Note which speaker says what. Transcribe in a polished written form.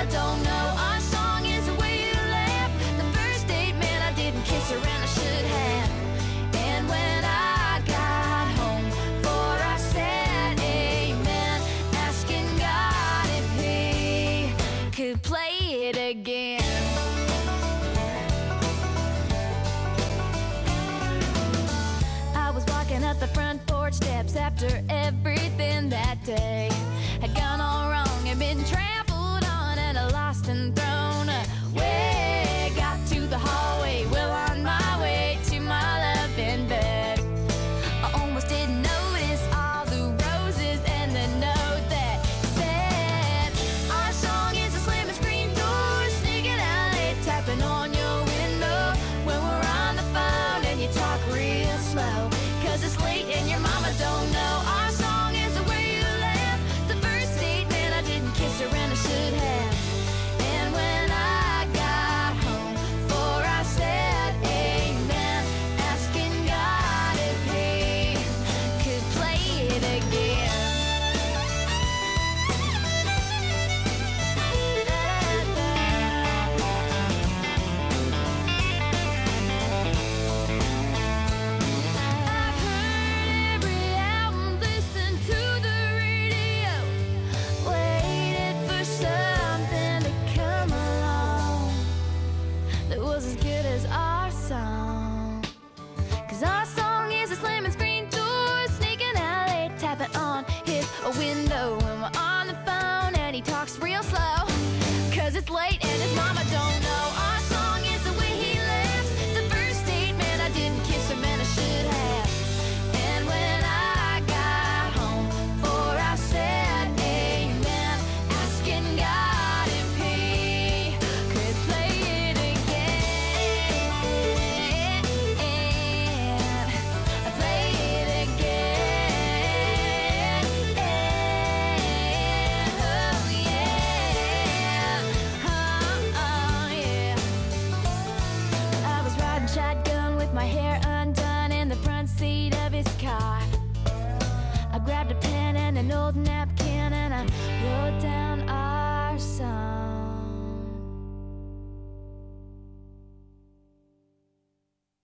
Speaker 1: mama don't know. Our song is the way you laugh. The first date, man, I didn't kiss her and I should have. And when I got home, for I said amen, asking God if he could play it again. I was walking up the front porch steps after everything that day had gone all wrong and been trampled on and lost and thrown away. Got to the hallway, well on my way to my loving bed. I almost didn't notice all the roses and the note that said, our song is a slamming screen door, sneaking out late, tapping on your window when we're on the phone and you talk real slow, 'cause it's late and your mama don't know. Our song is the way you laugh. The first date, man, I didn't kiss her and I should have. And when I got home, for I said amen, asking God if he could play it again. I've heard every album, listened to the radio, waited for something to come along that was as good as our song. 'Cause our song is a slamming screen door, sneaking out late, tapping on his window when we're on the phone and he talks real slow, 'cause it's late and his mama don't know. Our song is the way he laughs. The first date, man, I didn't kiss him and I should have. And when I got home, for I said amen, asking God if he could play it again. Play it again. Oh yeah. Oh yeah. I was riding shotgun with my hair undone in the front seat of his car. I grabbed a pen and an old napkin and I wrote down our song.